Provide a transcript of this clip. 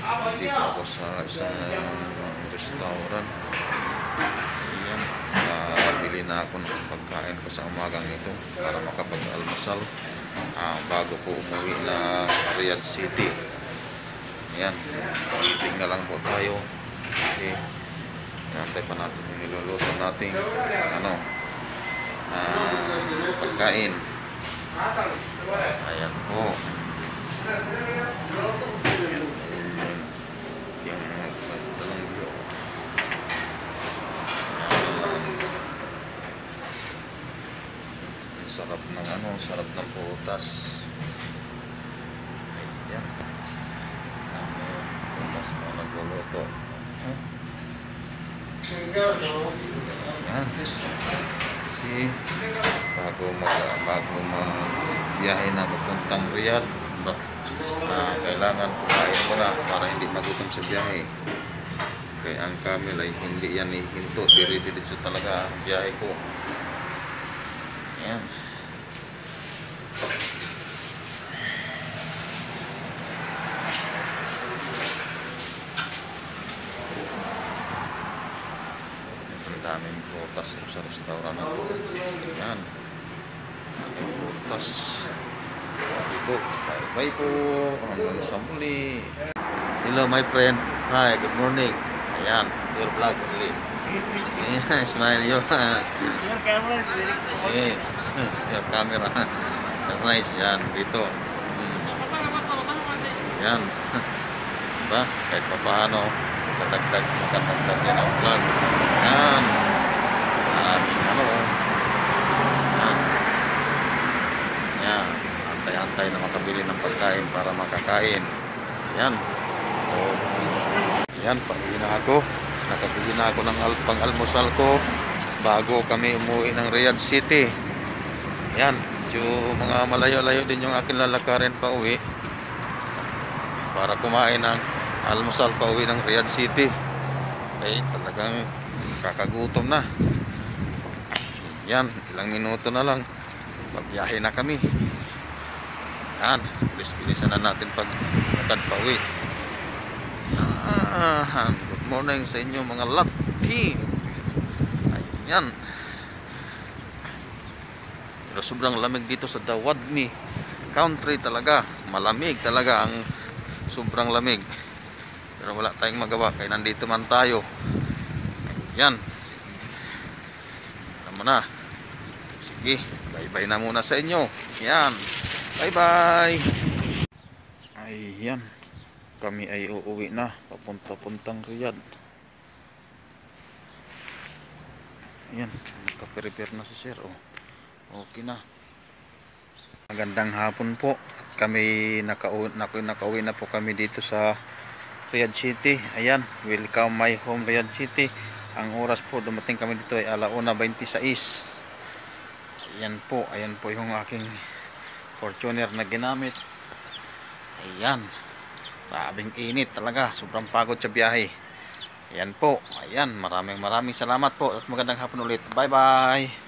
Dito ako sa isang restaurant. Ayan, bili na ako ng pagkain ko sa umagang ito para makapag-almusal bago po umuwi na Riyadh City. Ayan, waiting na lang po tayo. Okay, nantay pa natin yung niluluto natin pagkain. Ayan po. Yung magdalang bilo. Sarap ng sarap ng putas. Ayan. Putas mo nagluluto. Ayan. Kasi bago magbiyahe na papuntang Riyadh, kailangan kumain muna para hindi magutom sa biyahe. Kaya ang camel ay hindi yan ihinto, dire-diretso talaga ang biyahe ko. Ayan. Ang daming prutas sa restaurant na ito. Ayan. Prutas. Sabi po, bye po. Hanggang sa muli. Hello my friend. Hi, good morning. Ayan, your vlog only. Ayan, smile your camera is very good. Yes, your camera. That's nice. Yan, dito. Yan. Diba? Kahit pa paano, makadagdag yan ang vlog. Yan. Aming Yan. Yan. Antay-antay na makabili ng pagkain para makakain. Yan. Yan, pauwi na ako. Nakabili na ako ng pang-almusal ko bago kami umuwi ng Riyadh City. Yan, yung mga malayo-layo din yung akin lalakarin pa uwi para kumain ng almusal pa uwi ng Riyadh City. Eh, talagang kakagutom na. Yan, ilang minuto na lang magbiyahe na kami. Yan, bilis-bilisan na natin pag lakad pa uwi. Good morning sa inyo mga laki. Ayan. Pero sobrang lamig dito sa Dawadmi country talaga. Malamig talaga ang sobrang lamig. Pero wala tayong magawa kaya nandito man tayo. Ayan. Naman na. Sige, bye-bye na muna sa inyo. Ayan. Bye-bye. Ayan. Kami ay uuwi na papuntang Riyadh. Ayan, nagka-prepare na si sir. Okay na. Magandang hapon po. At kami nakauwi na po kami dito sa Riyadh City. Ayan, welcome my home Riyadh City. Ang oras po dumating kami dito ay 1:26. Ayan po yung aking Fortuner na ginamit. Ayan. Grabing init talaga, sobrang pagod sa biyahe. Ayan po, ayan, maraming salamat po at magandang hapon ulit. Bye bye.